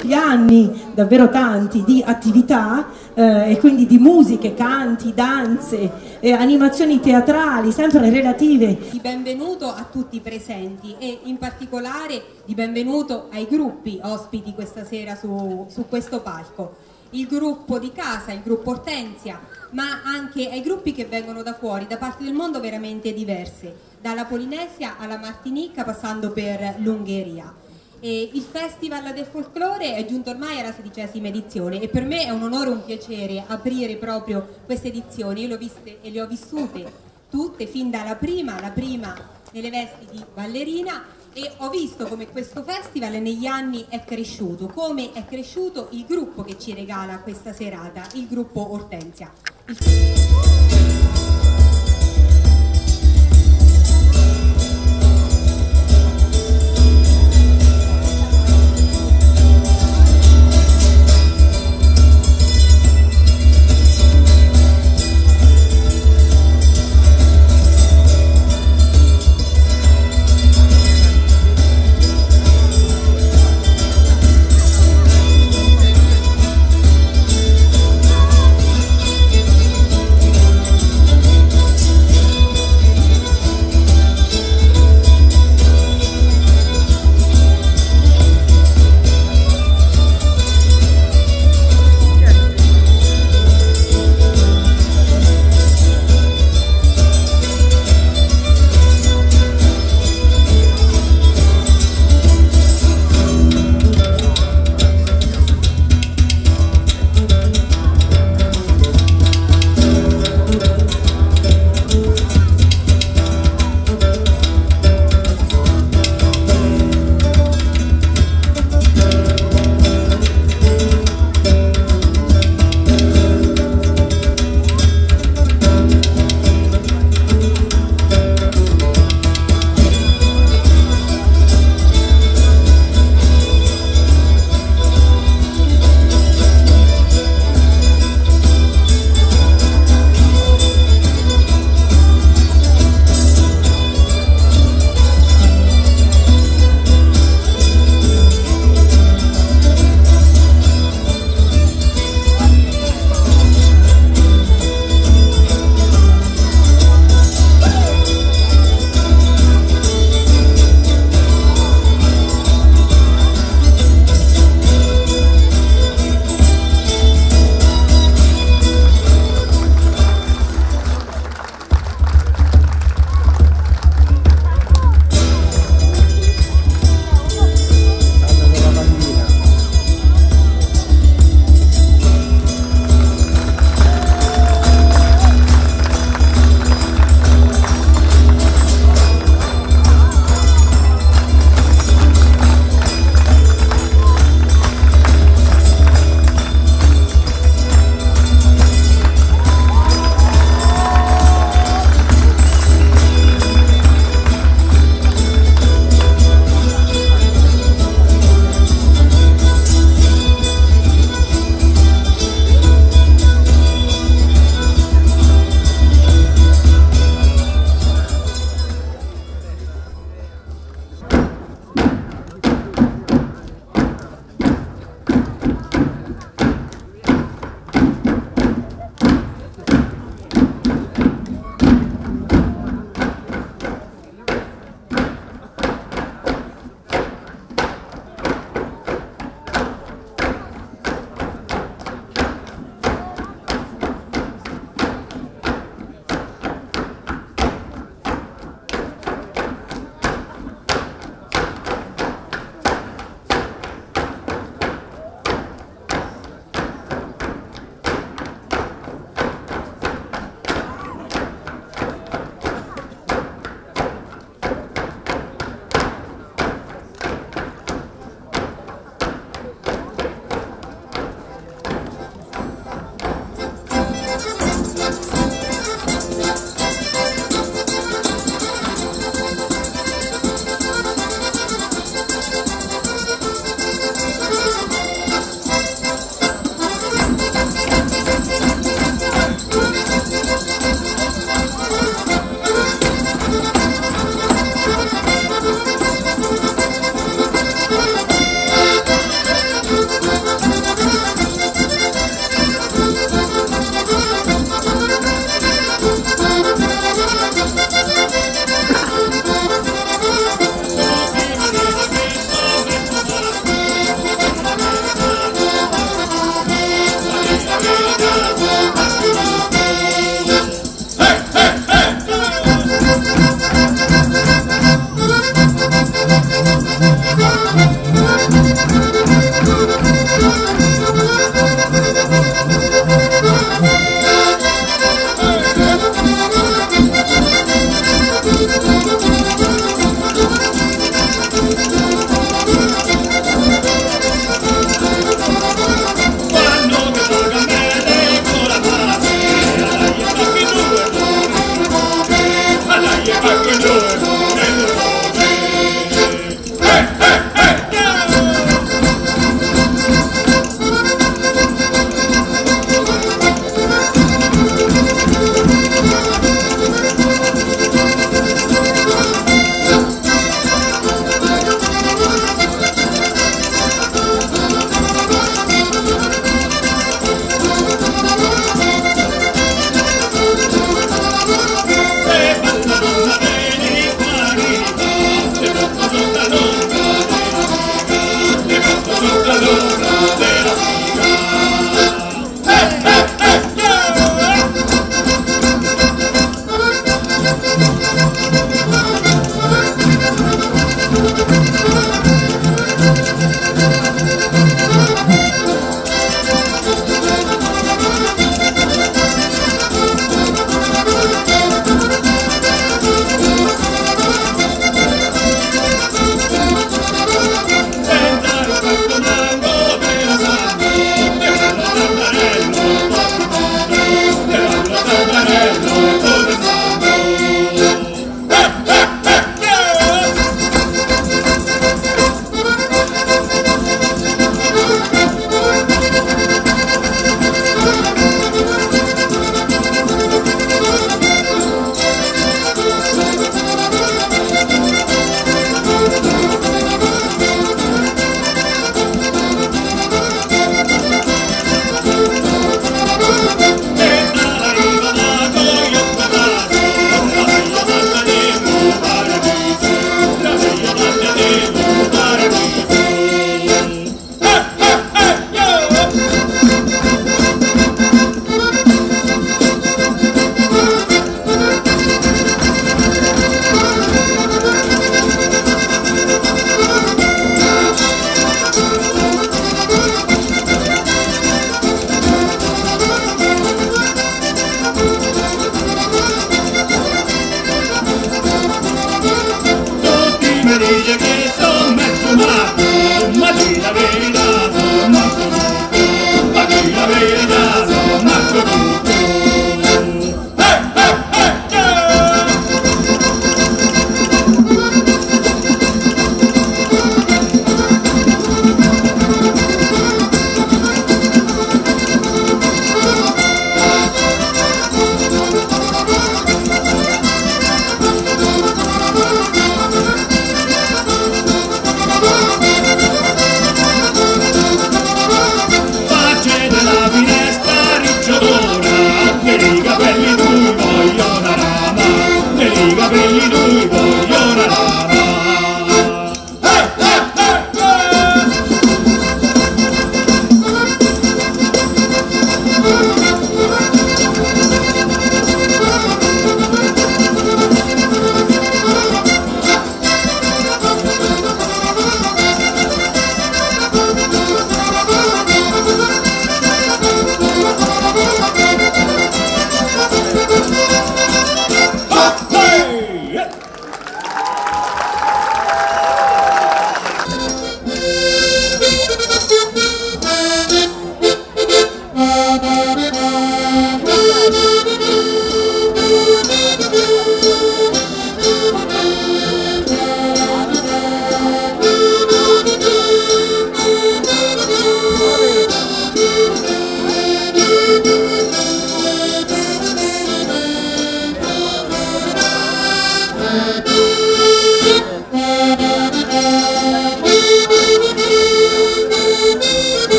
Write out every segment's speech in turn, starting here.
gli anni, davvero tanti, di attività e quindi di musiche, canti, danze, animazioni teatrali, sempre relative. Di benvenuto a tutti i presenti e in particolare di benvenuto ai gruppi ospiti questa sera su questo palco. Il gruppo di casa, il gruppo Ortensia, ma anche ai gruppi che vengono da fuori, da parti del mondo veramente diverse, dalla Polinesia alla Martinica passando per l'Ungheria. E il Festival del Folklore è giunto ormai alla 16ª edizione e per me è un onore e un piacere aprire proprio queste edizioni. Io le ho viste e le ho vissute tutte, fin dalla prima, la prima nelle vesti di ballerina, e ho visto come questo festival negli anni è cresciuto, come è cresciuto il gruppo che ci regala questa serata, il gruppo Ortensia.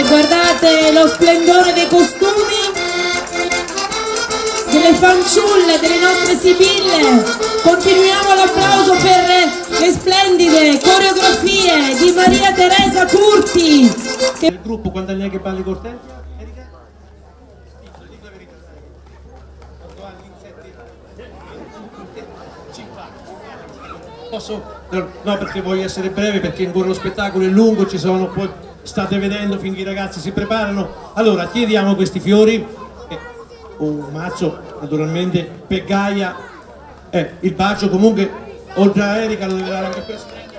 guardate lo splendore dei costumi delle fanciulle, delle nostre sibille. Continuiamo l'applauso per le splendide coreografie di Maria Teresa Curti. Il gruppo quando è che balli Cortenzia? Posso? No, perché voglio essere breve, perché ancora lo spettacolo è lungo, ci sono, poi state vedendo finché i ragazzi si preparano. Allora chiediamo questi fiori, un mazzo naturalmente per Gaia, il bacio comunque oltre a Erika lo deve dare anche il presidente.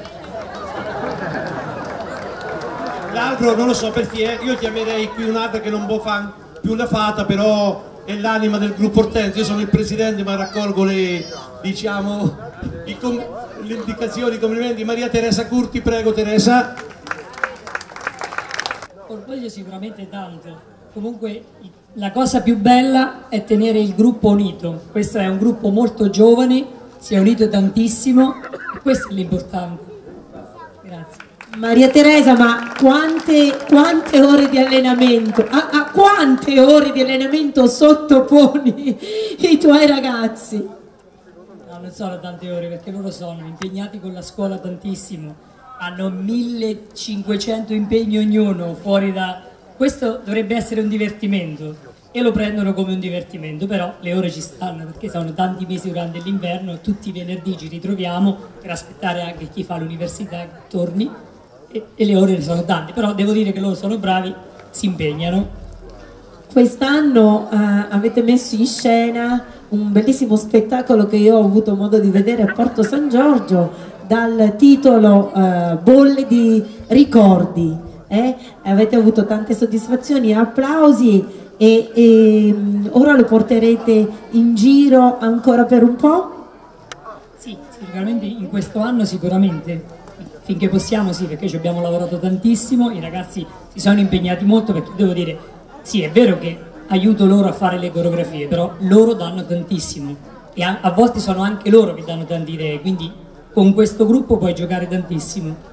L'altro non lo so per chi è, io chiamerei qui un'altra che non può fare più la fata, però è l'anima del gruppo Ortenzia. Io sono il presidente ma raccolgo le, diciamo, le indicazioni, i complimenti. Maria Teresa Curti, prego Teresa. Orgoglio sicuramente tanto, comunque la cosa più bella è tenere il gruppo unito. Questo è un gruppo molto giovane, si è unito tantissimo e questo è l'importante. Grazie. Maria Teresa, ma quante ore di allenamento, a quante ore di allenamento sottoponi i tuoi ragazzi? No, non sono tante ore perché loro sono impegnati con la scuola tantissimo, hanno 1500 impegni ognuno fuori da... Questo dovrebbe essere un divertimento e lo prendono come un divertimento, però le ore ci stanno perché sono tanti mesi durante l'inverno e tutti i venerdì ci ritroviamo per aspettare anche chi fa l'università che torni e le ore sono tante, però devo dire che loro sono bravi, si impegnano. Quest'anno avete messo in scena un bellissimo spettacolo che io ho avuto modo di vedere a Porto San Giorgio dal titolo Bolle di ricordi. Avete avuto tante soddisfazioni, applausi e ora lo porterete in giro ancora per un po'? Sì, sicuramente in questo anno sicuramente. Finché possiamo sì, perché ci abbiamo lavorato tantissimo, i ragazzi si sono impegnati molto, perché devo dire, sì è vero che aiuto loro a fare le coreografie, però loro danno tantissimo e a volte sono anche loro che danno tante idee, quindi con questo gruppo puoi giocare tantissimo.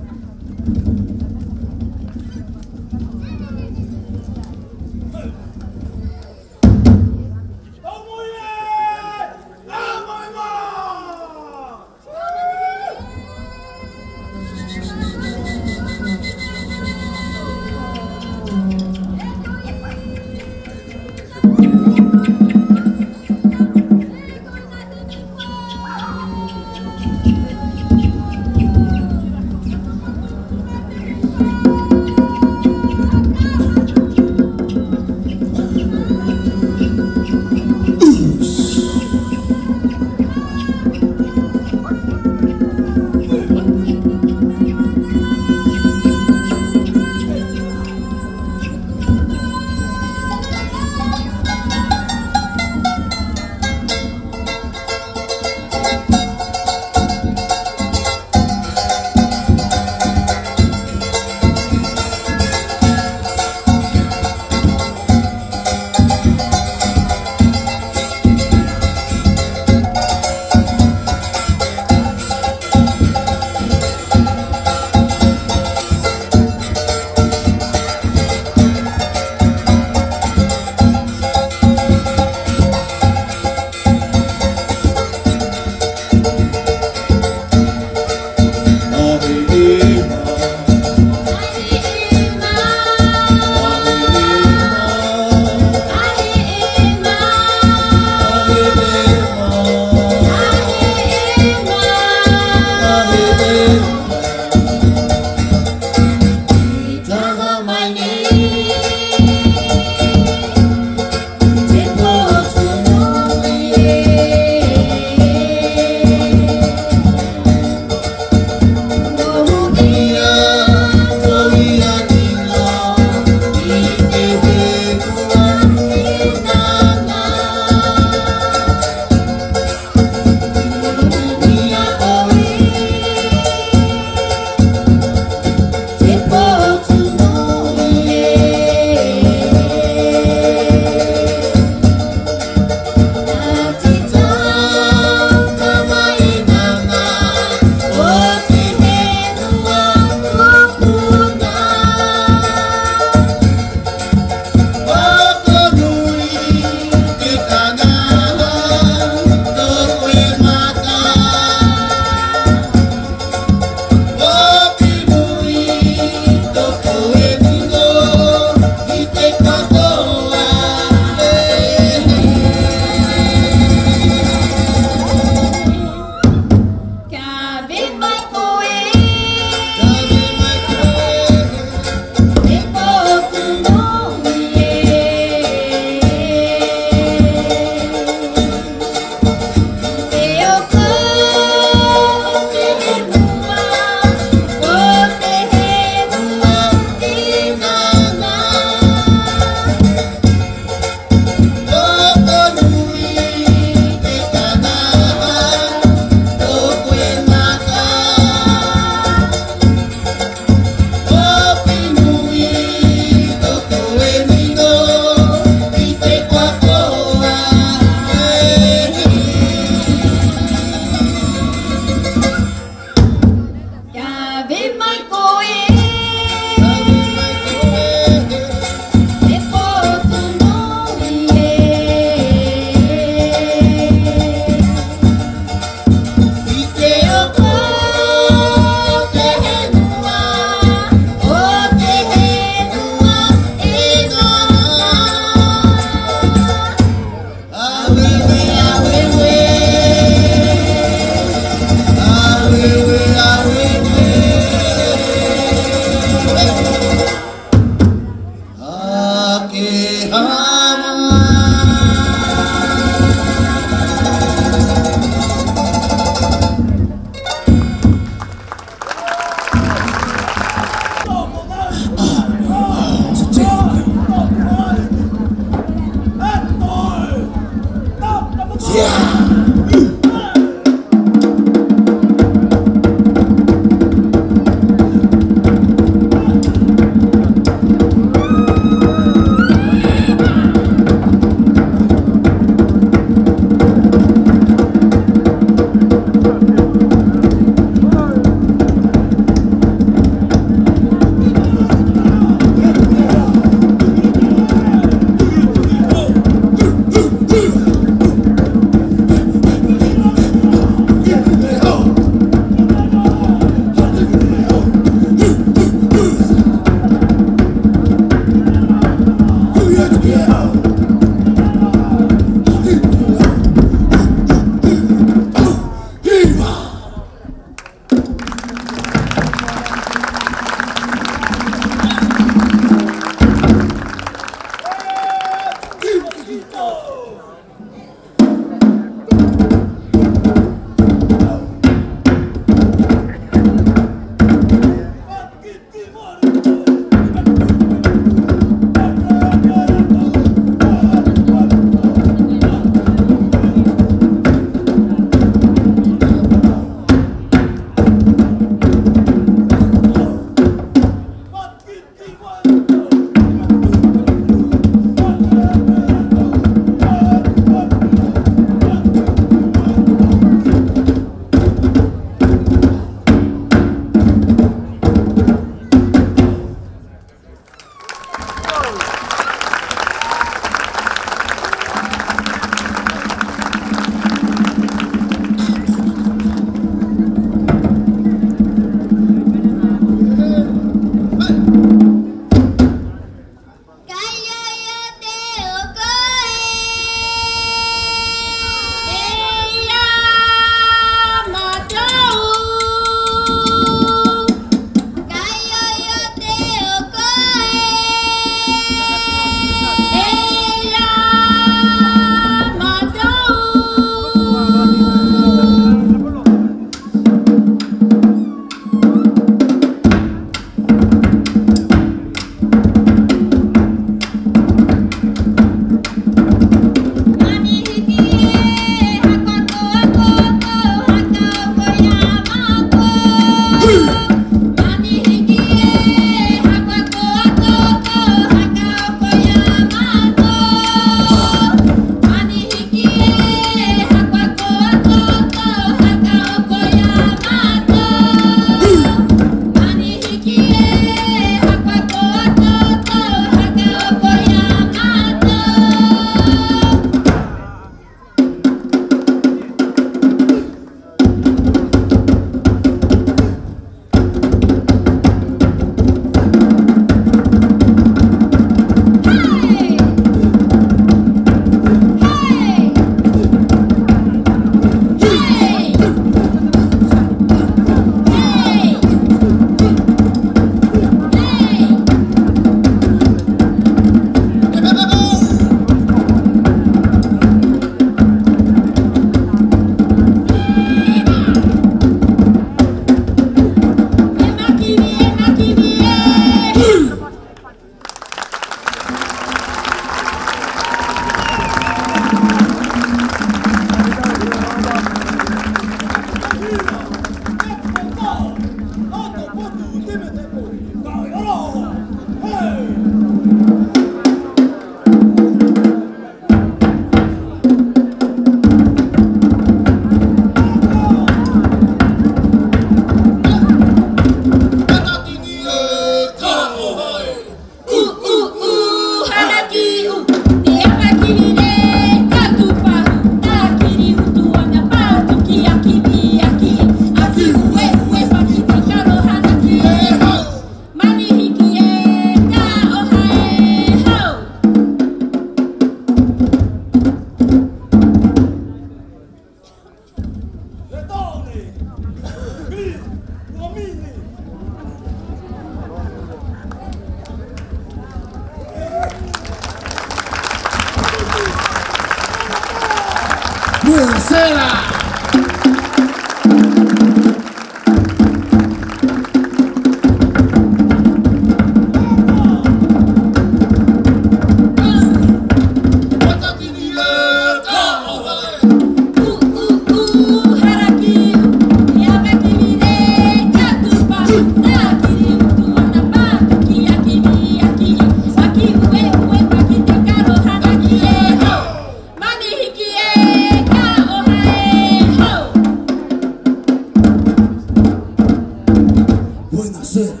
Buonasera.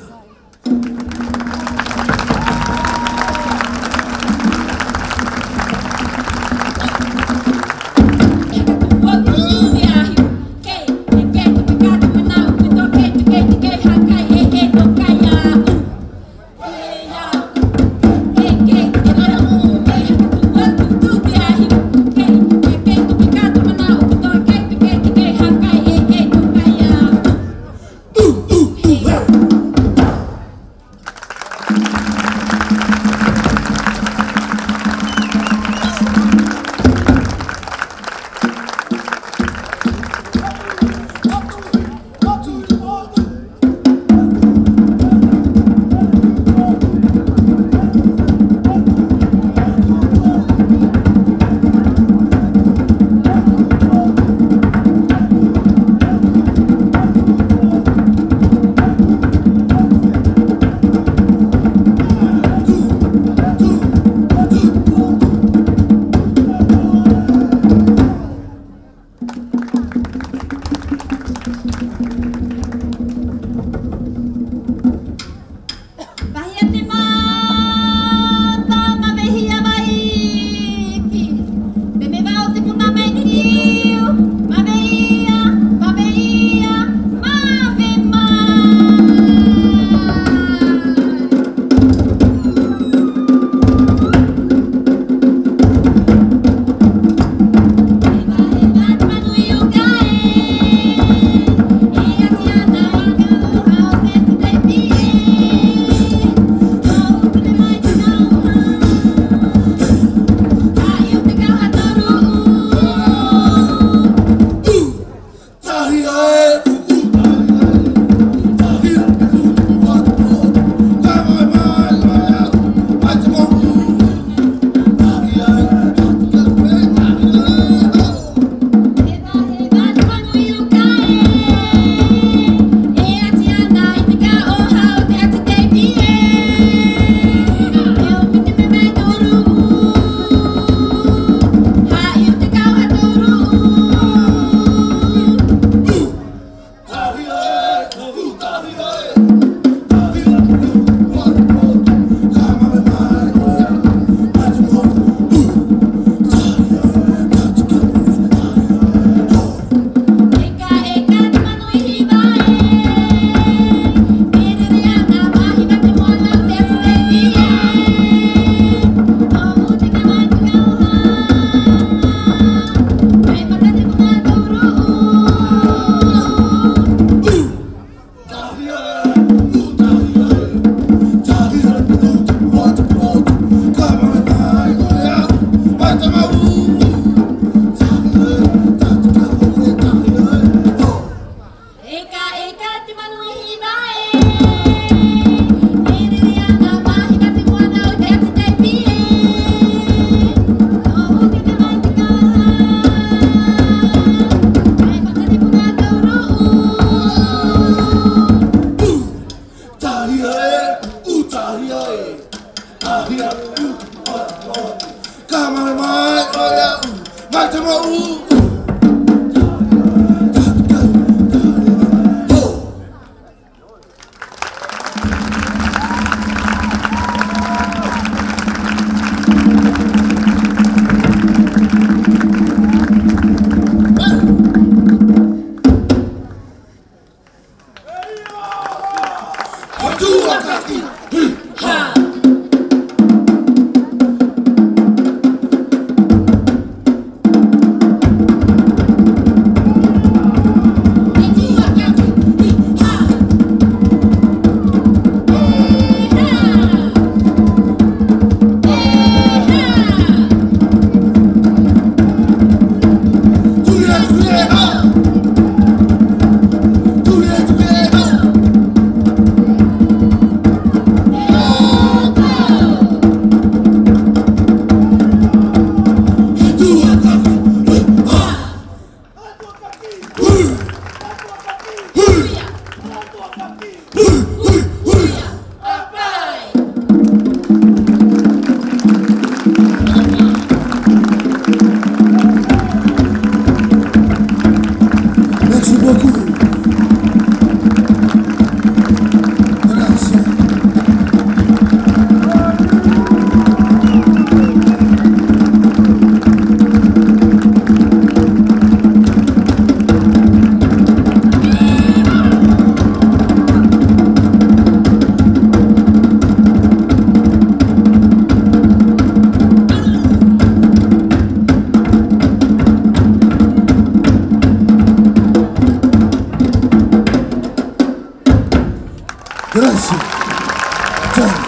Grazie. Ciao.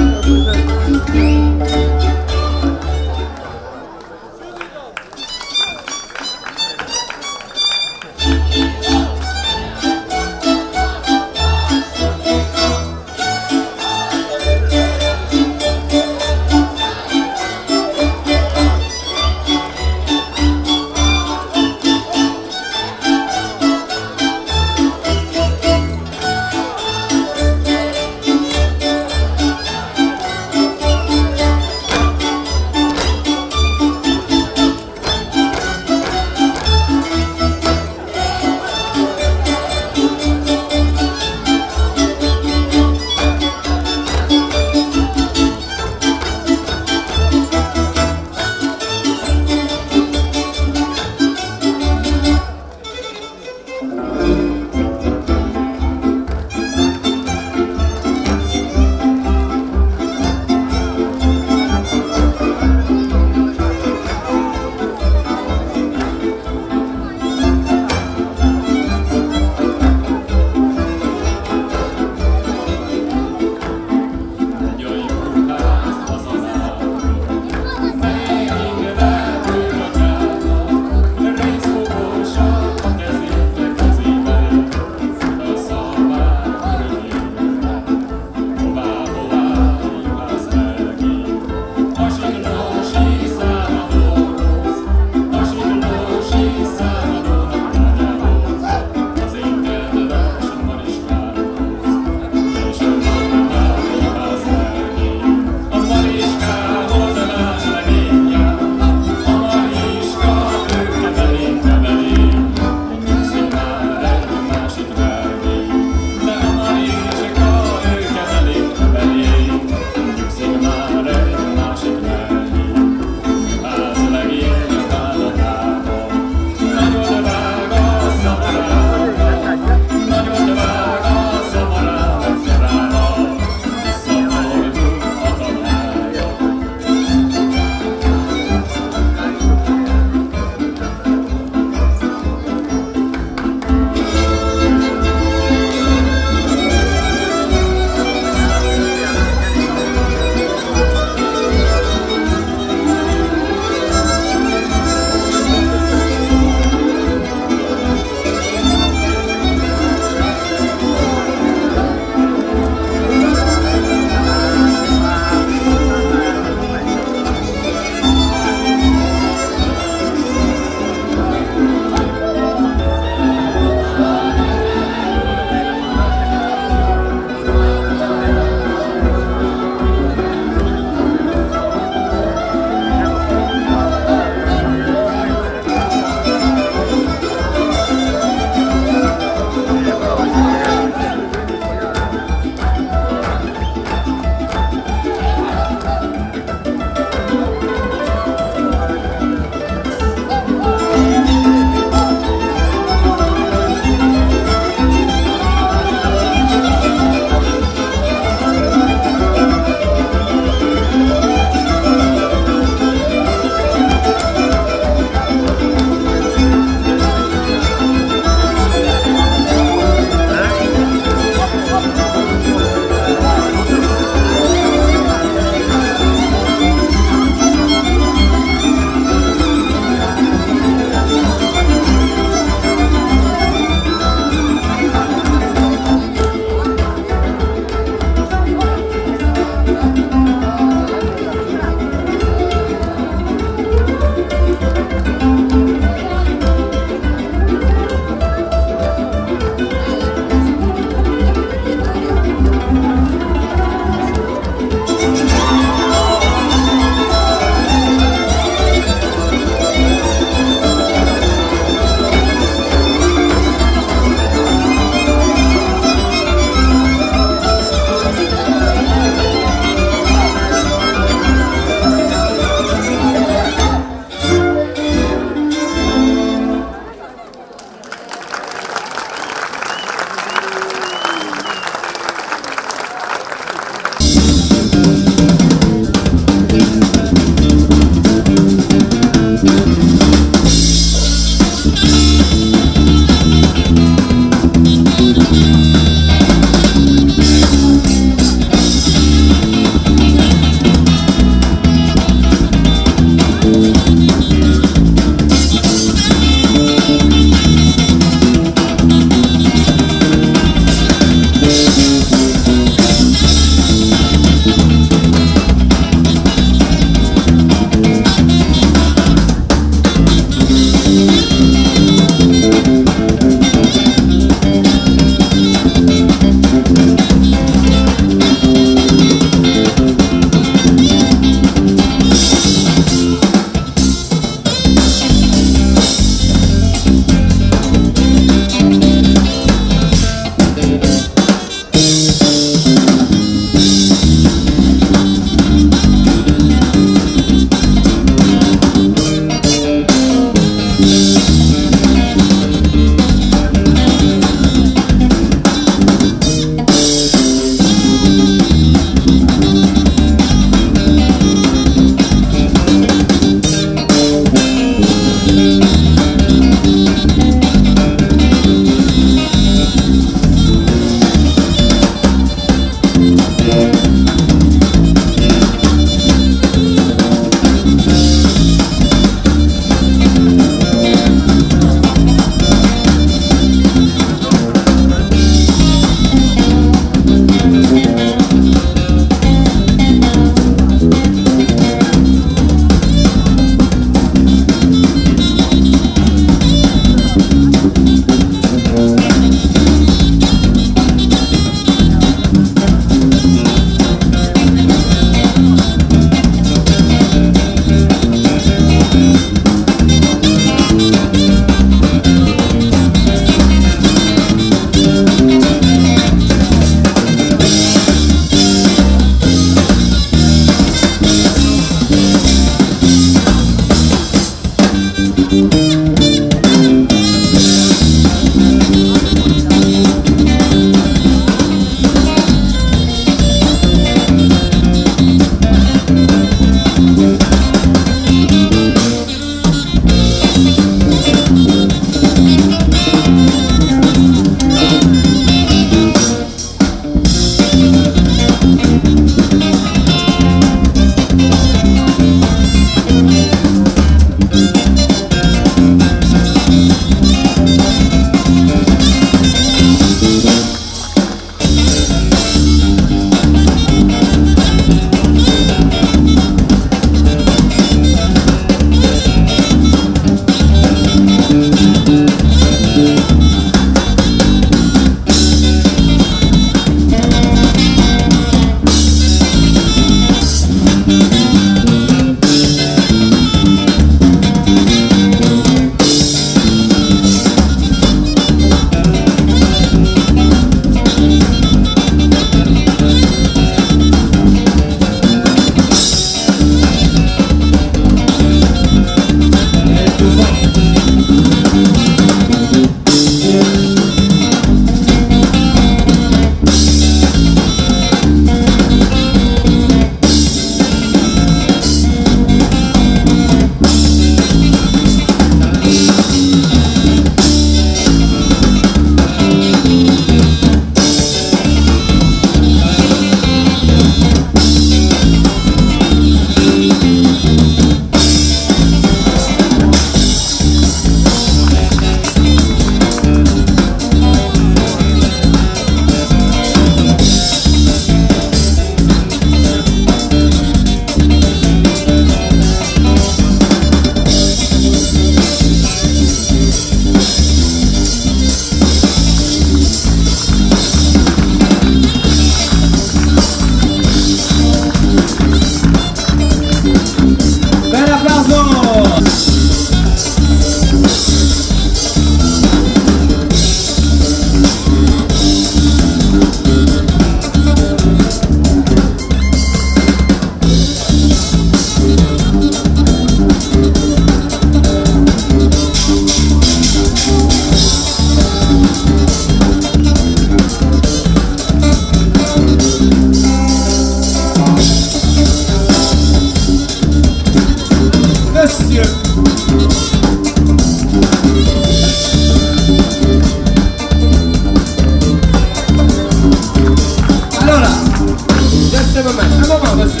moment, vas-y.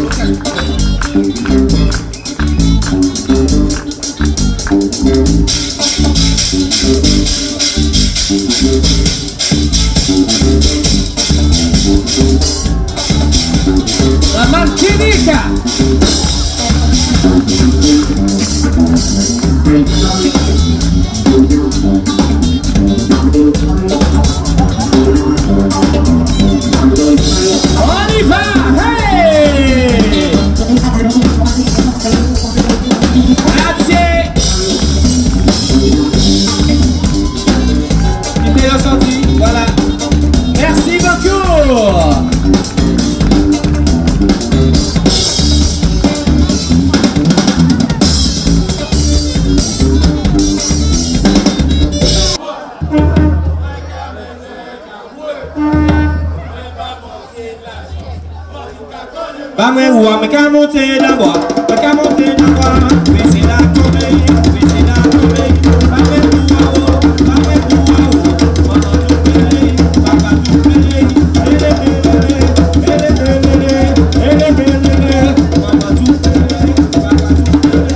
La Martinica! On y va! Hey! Grazie! Il est ressenti, voilà. Merci beaucoup! Ba mwen ou a me ka monte nan bois, me ka monte nan bois, mais c'est la tombe, mais c'est la tombe. Ba mwen ou a ou, ba mwen ou a ou, maman tout pele, papa tout pele, ele pele, ele pele, ele pele, maman tout pele, papa tout pele.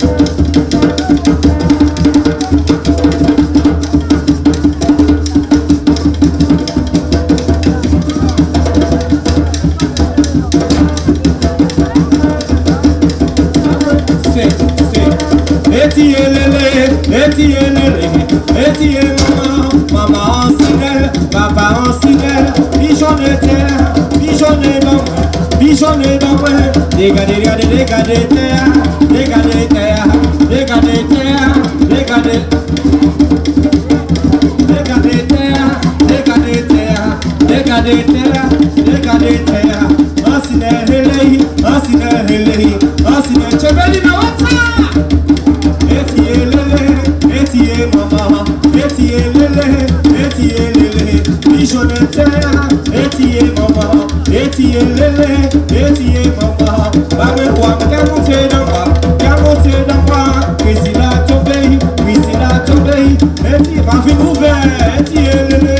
Eti maman, maman en sinelle, papa en sinelle, bichonne terre, bichonne dans moi, bichonne dans moi. Dégardez, dégardez, dégardez terre, dégardez terre, dégardez terre, dégardez. Dégardez terre, dégardez terre, dégardez terre, dégardez terre. En sinelle, en sinelle, en sinelle, tu veux dire what ça? Etiye mama, etiye lele, bichonne terre, etiye mama, etiye lele, etiye mama. Ba me wa me ka monte dans moi, oui c'est la tombe, oui c'est la tombe. Etiye ma vie ouvert, etiye lele,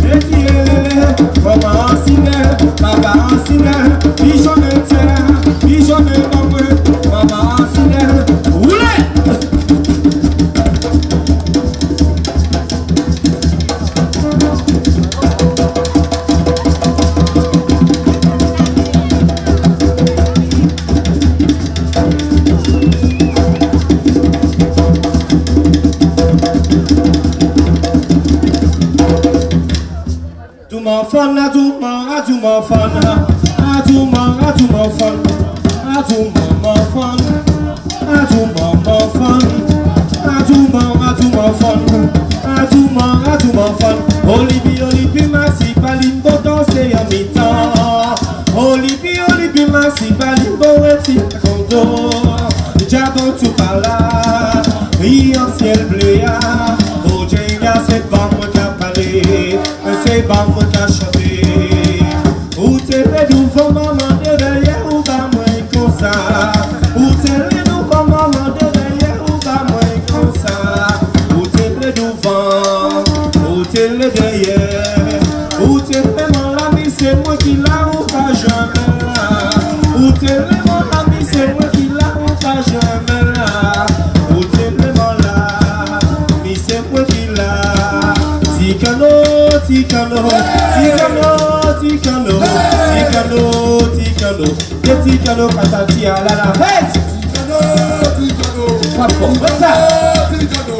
mama en sinelle, papa en sinelle, bichonne terre, bichonne mama, mama en sinelle, oulé. Fun, I do more fun, I do more fun, I do more fun, I do more fun, I do more fun, I do more fun. Olipi, merci, palimbo danser en mi-temps. Olipi, merci, palimbo eti kondo. Jabon tout par là, en ciel bleu, oh Jenga, c'est bon moi qui a parlé, c'est bon moi qui a chanté. Où t'es le nouveau maman de derrière ou pas moins comme ça. Où t'es le nouveau maman de derrière ou pas moins comme ça. Où t'es le devant, où t'es le derrière. Où t'es vraiment l'ami, c'est moi qui l'a ou pas jamais là. Où t'es vraiment l'ami, c'est moi qui l'a ou pas jamais là. Où t'es vraiment là, mais c'est moi qui l'a. Ticano, ticano, ticano, ticano, ticano, ticano, ticano, patati à la la. Hey! Ticano, ticano, ticano, ticano,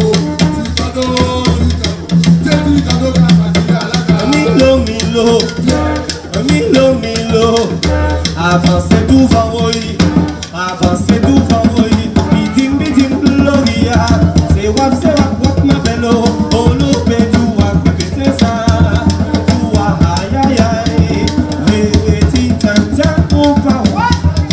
ticano, patati à la la. Milo, milo, milo, milo. Avancez devant moi, avancez devant moi. Bidim, bidim, gloria. C'est wap, ma bello. Olo, bedu, wap, pépé, ça. Toi, aïe, aïe, aïe. Eti, tante, ou pas, what?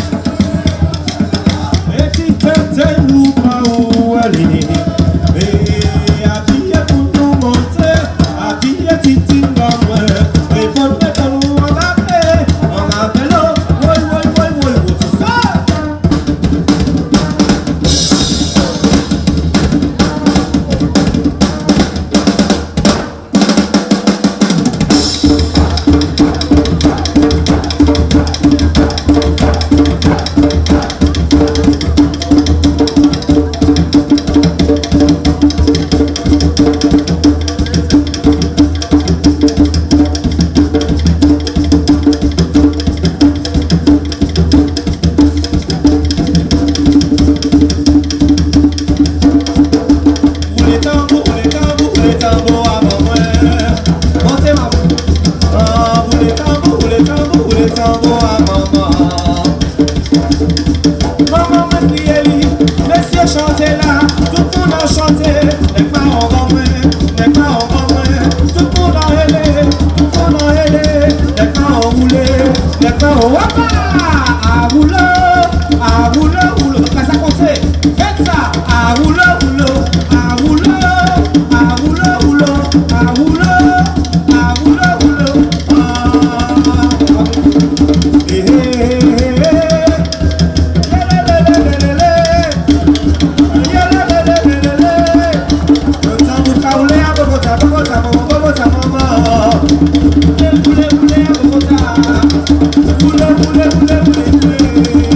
Eti, tante, ou pas, ou allez. Habillé pour nous montrer. Habillé, titi, dans moi. Répondez pour nous en appeler. En appello, woy, woy, woy, woy, woy, tout ça. roule, le cœur wapa, à rouler, rouler, ça compte, faites ça, à rouler, à rouler, à rouler, à rouler, à rouler, Boule, boule, boule, boule, boule.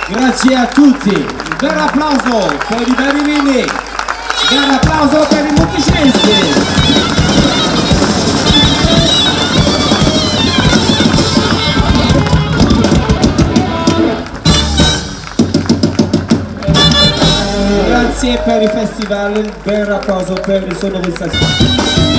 Grazie a tutti, un bel applauso per i bambini, un bel applauso per i musicisti. Grazie per il festival, un bel applauso per le sonorizzazioni.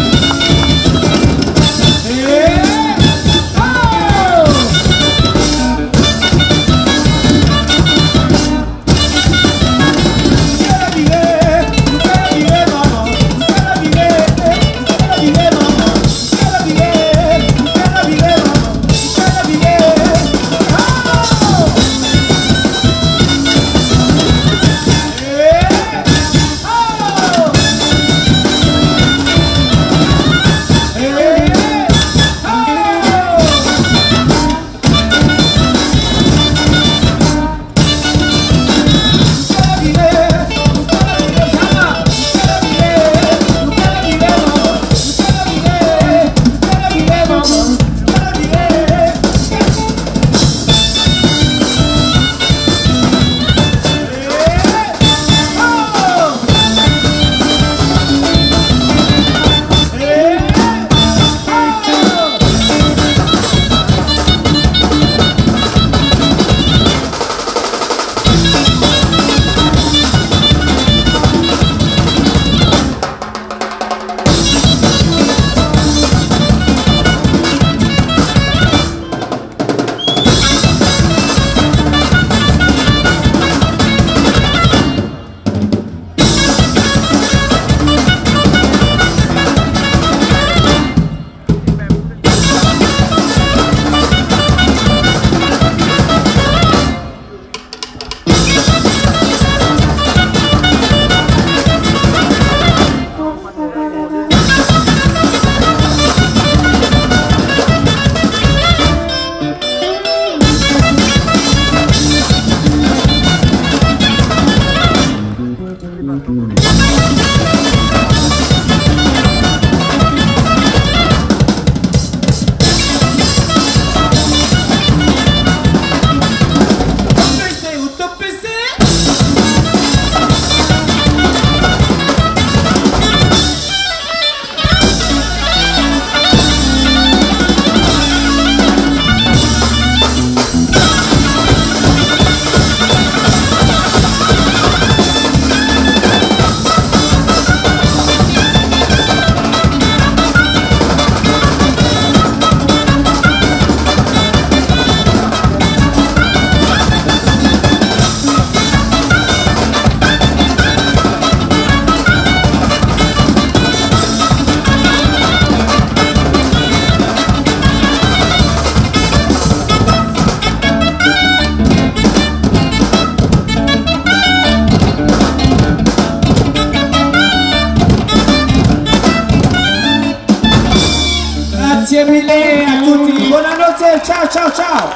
Grazie mille a tutti, buonanotte, ciao ciao ciao.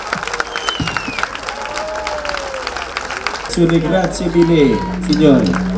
Grazie mille signori.